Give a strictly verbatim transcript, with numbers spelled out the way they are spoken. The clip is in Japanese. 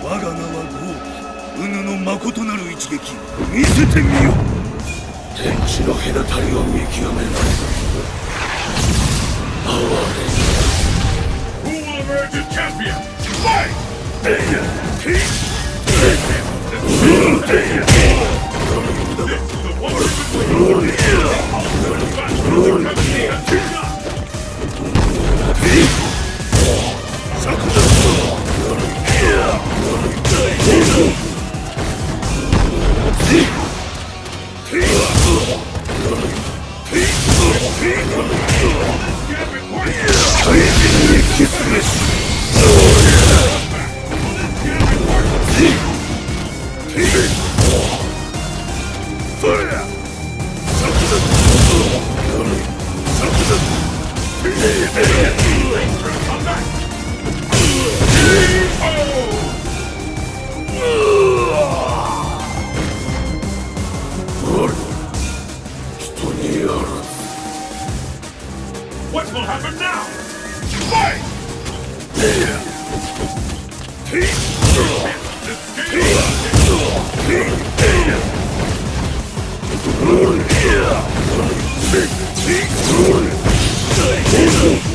我が名は豪輝。うぬの誠なる一撃見せてみよ。天地の隔たりを見極めない。哀れ。Who will emerge as champion? Fight! What will happen now? Fight! Glory!